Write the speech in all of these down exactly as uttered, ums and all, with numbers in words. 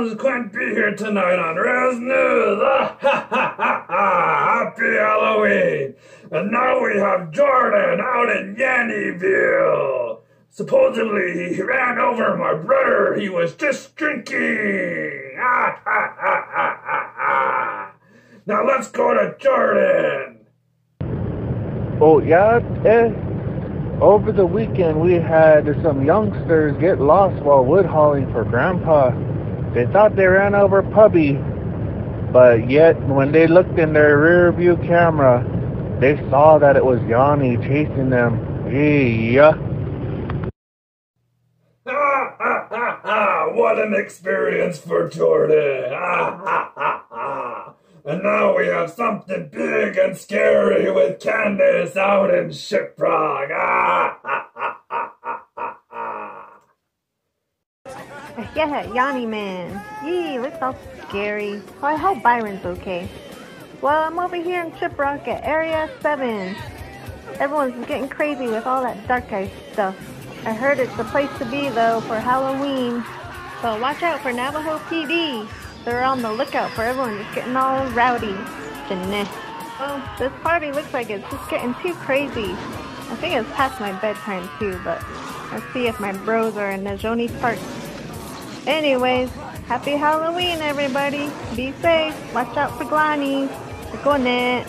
Jones couldn't be here tonight on Res News. Ah, ha, ha, ha, ha. Happy Halloween. And now we have Jordan out in Yannyville. Supposedly he ran over my brother. He was just drinking. Ah, ha, ha, ha, ha, ha. Now let's go to Jordan. Oh, yeah, eh? Over the weekend, we had some youngsters get lost while wood hauling for Grandpa. They thought they ran over Puppy, but yet when they looked in their rear view camera, they saw that it was Yanni chasing them. Yeah. Ha ha ha ha! What an experience for Jordan! Ha ha ha ha! And now we have something big and scary with Candace out in Shiprock. Ah ha ha ha ha ha ha! Yeah, Yanni man. Yee, looks all scary. Oh, I hope Byron's okay. Well, I'm over here in Shiprock at Area seven. Everyone's getting crazy with all that dark eye stuff. I heard it's the place to be, though, for Halloween. So watch out for Navajo P D. They're on the lookout for everyone just getting all rowdy. Jeanette. Well, this party looks like it's just getting too crazy. I think it's past my bedtime, too, but let's see if my bros are in Najoni Park. Anyways, happy Halloween, everybody. Be safe. Watch out for Glani. Gonet.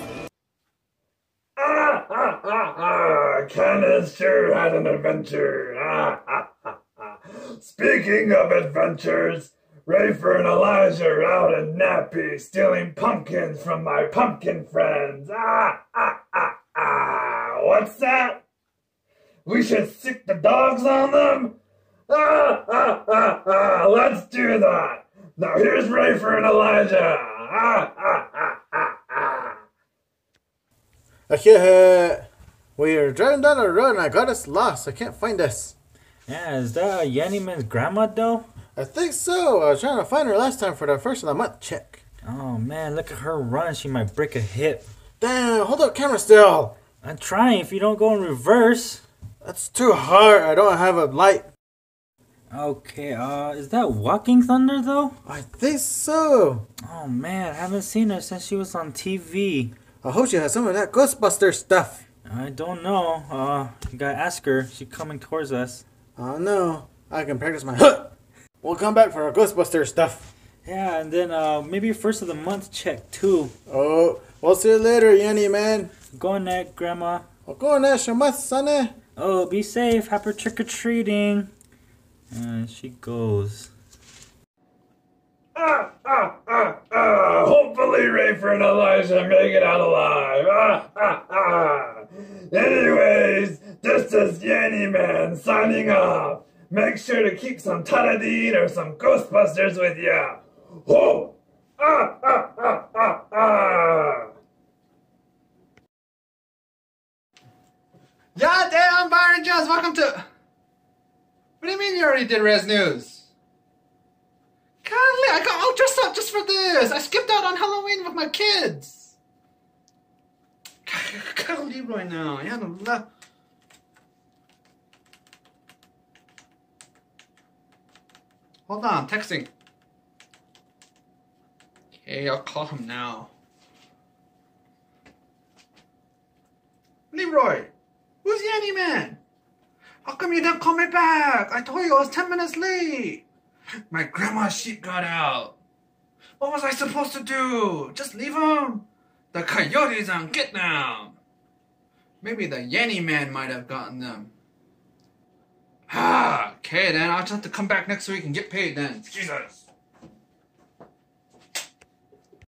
Ah ha ha ha! Candace sure had an adventure. Ah ha ha ha! Speaking of adventures, Rafer and Elijah are out in Nappy stealing pumpkins from my pumpkin friends. Ah ah ah ah! What's that? We should sick the dogs on them? Ah ah ah ah! Let's do that. Now here's Rafer and Elijah. Ah ah ah ah ah! Yeah, we are driving down the road and I got us lost. I can't find us. Yeah, is that Yanni man's grandma though? I think so. I was trying to find her last time for the first of the month check. Oh man, look at her run. She might break a hip. Damn, hold up camera still. I'm trying. If you don't go in reverse. That's too hard. I don't have a light. Okay, uh, is that Walking Thunder though? I think so. Oh man, I haven't seen her since she was on T V. I hope she has some of that Ghostbuster stuff. I don't know. Uh, you gotta ask her. She's coming towards us. Oh no, I can practice my huh. We'll come back for our Ghostbuster stuff. Yeah, and then uh, maybe first of the month check too. Oh, we'll see you later, Yanni man. Go on that, Grandma. I'll go on that, Shamath, sonny. Oh, be safe. Happy trick-or-treating. And she goes. Ah, ah, ah, ah. Hopefully Rafer and Elijah make it out alive. Ah, ah, ah. Anyways, this is Yanni Man signing off. Make sure to keep some Taradine or some Ghostbusters with ya. Whoa! Ah, ah, ah, ah, ah. Yeah, damn, Byron Jones, welcome to... What do you mean you already did Res News? Golly, I got all dressed up just for this. I skipped out on Halloween with my kids. I gotta leave right now. I gotta left. Hold on, I'm texting. Okay, I'll call him now. Leroy, who's Yanni man? How come you didn't call me back? I told you I was ten minutes late. My grandma's sheep got out. What was I supposed to do? Just leave them? The coyotes on get down. Maybe the Yanni man might have gotten them. Ah, okay then. I'll just have to come back next week and get paid then. Jesus.